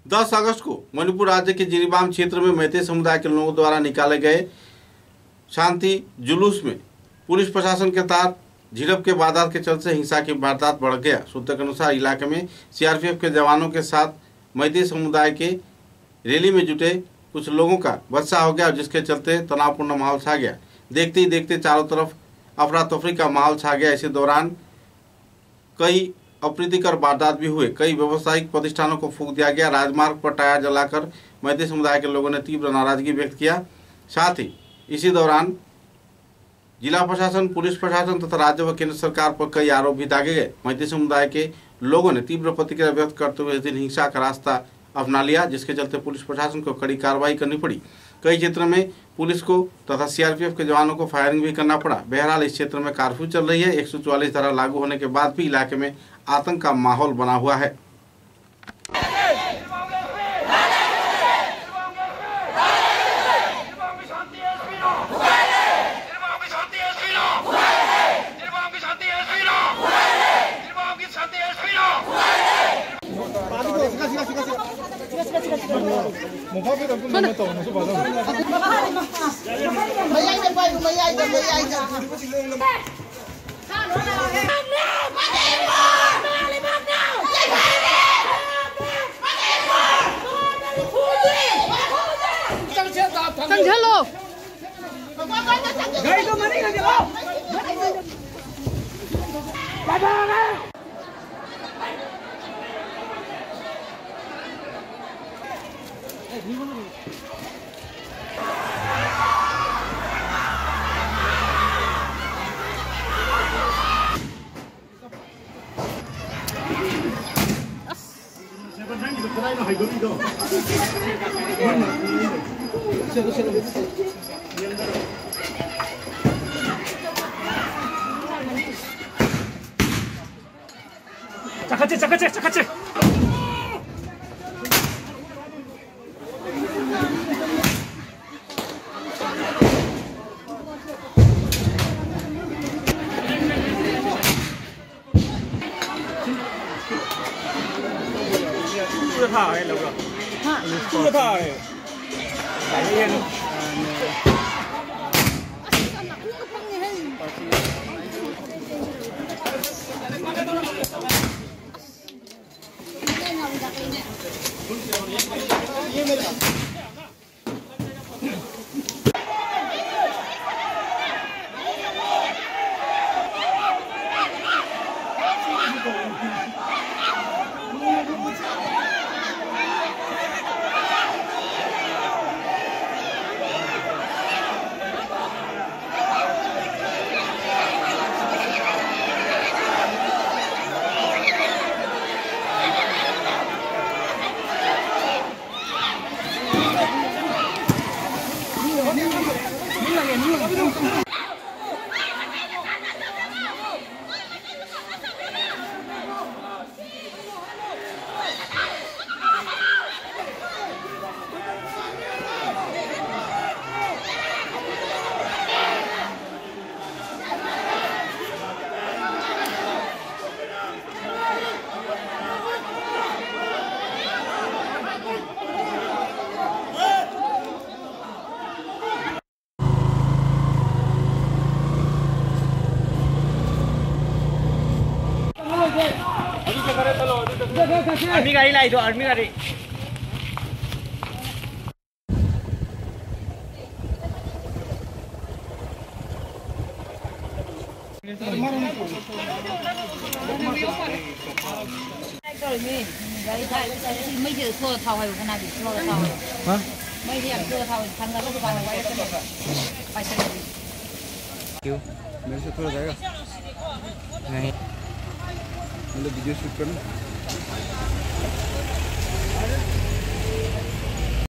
10 अगस्त को मणिपुर राज्य के जिरीबाम क्षेत्र में मैते समुदाय के लोगों द्वारा निकाले गए शांति जुलूस में पुलिस प्रशासन के साथ झड़प के वारदात के चलते हिंसा की वारदात बढ़ गया। सूत्रों के अनुसार इलाके में सीआरपीएफ के जवानों के साथ मैते समुदाय के रैली में जुटे कुछ लोगों का बच्चा हो गया, जिसके चलते तनावपूर्ण माहौल छा गया। देखते ही देखते चारों तरफ अफरा तफरी का माहौल छा गया। इसी दौरान कई अप्रीतिकर वारदात भी हुए। कई व्यावसायिक प्रतिष्ठानों को फूंक दिया गया। राजमार्ग पर टायर जलाकर मैते समुदाय के लोगों ने तीव्र नाराजगी व्यक्त किया। साथ ही इसी दौरान जिला प्रशासन, पुलिस प्रशासन तथा राज्य व केंद्र सरकार पर कई आरोप भी दागे गए। मैते समुदाय के लोगों ने तीव्र प्रतिक्रिया व्यक्त करते हुए इस दिन हिंसा का रास्ता अपना लिया, जिसके चलते पुलिस प्रशासन को कड़ी कार्रवाई करनी पड़ी। कई क्षेत्रों में पुलिस को तथा सीआरपीएफ के जवानों को फायरिंग भी करना पड़ा। बहरहाल इस क्षेत्र में कर्फ्यू चल रही है। 144 धारा लागू होने के बाद भी इलाके में आतंक का माहौल बना हुआ है। 착하지. आर्मी गाड़ी लाई दो, आर्मी गाड़ी। mấy giờ thua thầu hay cái nào bị thua thầu hả? Mấy giờ thua thầu thằng đó có bài quay cái này bài xe này क्यों मेरे से थोड़ा जाएगा नहीं मतलब वीडियो शूट करना